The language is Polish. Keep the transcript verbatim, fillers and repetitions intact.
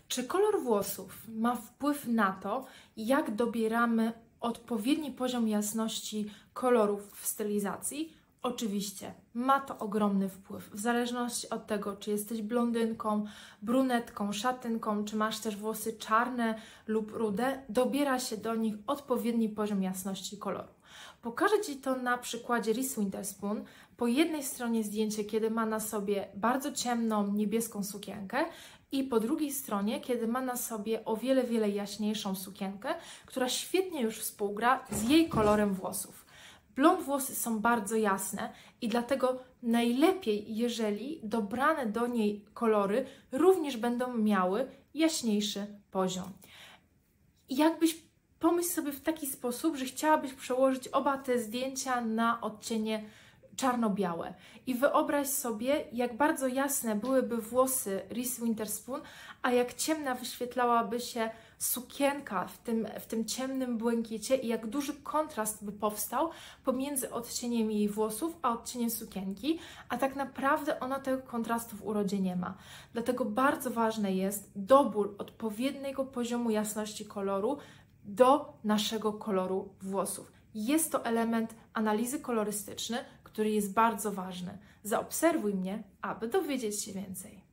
Czy kolor włosów ma wpływ na to, jak dobieramy odpowiedni poziom jasności kolorów w stylizacji? Oczywiście, ma to ogromny wpływ. W zależności od tego, czy jesteś blondynką, brunetką, szatynką, czy masz też włosy czarne lub rude, dobiera się do nich odpowiedni poziom jasności koloru. Pokażę Ci to na przykładzie Reese Witherspoon. Po jednej stronie zdjęcie, kiedy ma na sobie bardzo ciemną, niebieską sukienkę i po drugiej stronie, kiedy ma na sobie o wiele, wiele jaśniejszą sukienkę, która świetnie już współgra z jej kolorem włosów. Blond włosy są bardzo jasne i dlatego najlepiej, jeżeli dobrane do niej kolory również będą miały jaśniejszy poziom. I jakbyś pomyśl sobie w taki sposób, że chciałabyś przełożyć oba te zdjęcia na odcienie czarno-białe. I wyobraź sobie, jak bardzo jasne byłyby włosy Reese Witherspoon, a jak ciemna wyświetlałaby się sukienka w tym, w tym ciemnym błękicie i jak duży kontrast by powstał pomiędzy odcieniem jej włosów a odcieniem sukienki, a tak naprawdę ona tego kontrastu w urodzie nie ma. Dlatego bardzo ważne jest dobór odpowiedniego poziomu jasności koloru do naszego koloru włosów. Jest to element analizy kolorystycznej, który jest bardzo ważny. Zaobserwuj mnie, aby dowiedzieć się więcej.